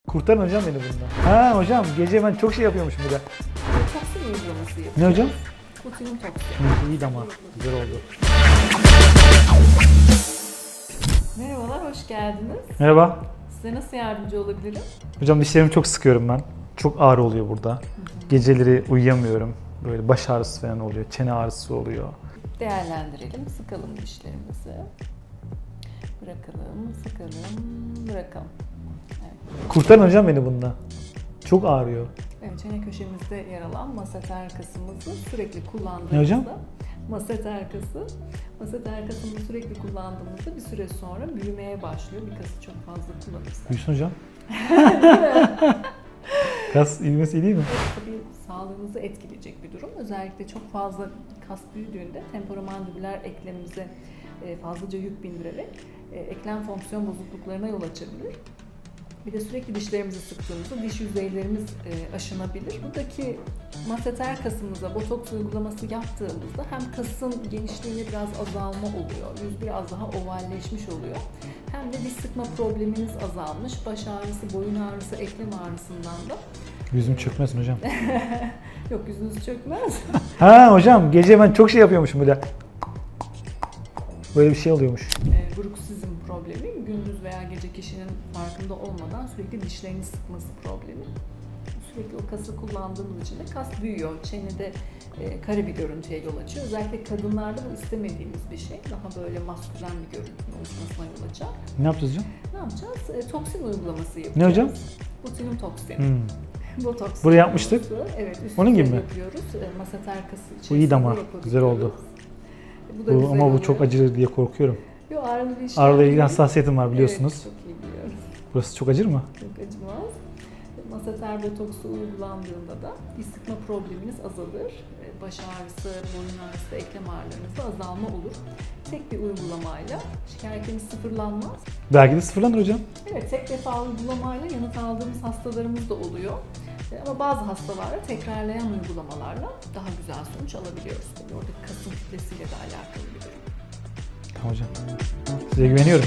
Kurtarın hocam beni bundan. Ha hocam gece ben çok şey yapıyormuşum bir de. Toksin uygulaması yapıyoruz. Ne hocam? Botulinum toksin. İyiydi ama güzel oldu. Merhabalar, hoş geldiniz. Merhaba. Size nasıl yardımcı olabilirim? Hocam dişlerimi çok sıkıyorum ben. Çok ağrı oluyor burada. Geceleri uyuyamıyorum. Böyle baş ağrısı falan oluyor, çene ağrısı oluyor. Değerlendirelim, sıkalım dişlerimizi. Bırakalım, sıkalım, bırakalım. Evet. Kurtarın hocam beni bundan. Çok ağrıyor. Evet, çene köşemizde yer alan maseter kasımızı sürekli kullandığımızda... Ne hocam? Maseter kası. Maseter kasını sürekli kullandığımızda bir süre sonra büyümeye başlıyor. Bir kası çok fazla kullanırsak. Büyüsün hocam. Kas büyümesi iyi değil mi? Evet, tabii sağlığınızı etkileyecek bir durum. Özellikle çok fazla kas büyüdüğünde temporomandibüler eklemimize fazlaca yük bindirerek eklem fonksiyon bozukluklarına yol açabilir. Bir de sürekli dişlerimizi sıktığımızda diş yüzeylerimiz aşınabilir. Buradaki maseter kasımıza botoks uygulaması yaptığımızda hem kasın genişliğinde biraz azalma oluyor, yüz biraz daha ovalleşmiş oluyor. Hem de diş sıkma probleminiz azalmış, baş ağrısı, boyun ağrısı, eklem ağrısından da. Yüzüm çökmesin hocam. Yok, yüzünüz çökmez. Ha hocam gece ben çok şey yapıyormuşum bir de. Böyle bir şey oluyormuş. Bruksizm problemi, gündüz veya gece kişinin farkında olmadan sürekli dişlerini sıkması problemi. Sürekli o kası kullandığımız için de kas büyüyor. Çenede kare bir görüntüye yol açıyor. Özellikle kadınlarda bu istemediğimiz bir şey. Daha böyle maskülen bir görüntünün oluşmasına yol açar. Ne yapacağız hocam? Ne yapacağız? Toksin uygulaması yapacağız. Ne hocam? Botulinum toksin. Botoks. Buraya yapmıştık. Evet, onun gibi mi? Yapıyoruz. Maseter kası içerisinde. Bu iyiydi ama güzel oldu. Bu ama bu oluyor. çok acır diye korkuyorum. Yok, ağrılı bir işlem. Ağrıyla ilgili hassasiyetim var biliyorsunuz. Evet, çok iyi biliyorum. Burası çok acır mı? Çok acımaz. Maseter botoksu uygulandığında da diş sıkma probleminiz azalır. Baş ağrısı, boyun ağrısı, eklem ağrılarınızda azalma olur. Tek bir uygulamayla şikayetiniz sıfırlanmaz. Belki de sıfırlanır hocam. Evet, tek defa uygulamayla yanıt aldığımız hastalarımız da oluyor. Ama bazı hastalarda tekrarlayan uygulamalarla daha güzel sonuç alabiliyoruz. Tabii orada kasın kütlesiyle de alakalı bir durum. Tamam hocam. Size güveniyorum.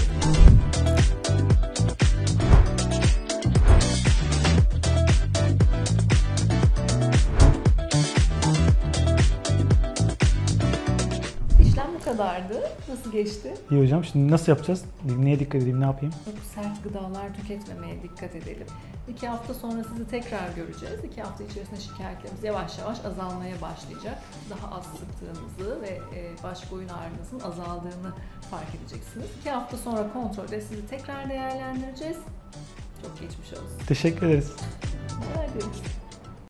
İşlem bu kadardı. Nasıl geçti? İyi hocam. Şimdi nasıl yapacağız? Neye dikkat edeyim, ne yapayım? Çok sert gıdalar tüketmemeye dikkat edelim. 2 hafta sonra sizi tekrar göreceğiz. 2 hafta içerisinde şikayetlerimiz yavaş yavaş azalmaya başlayacak. Daha az sıktığınızı ve baş boyun ağrınızın azaldığını fark edeceksiniz. 2 hafta sonra kontrolde sizi tekrar değerlendireceğiz. Çok geçmiş olsun. Teşekkür ederiz.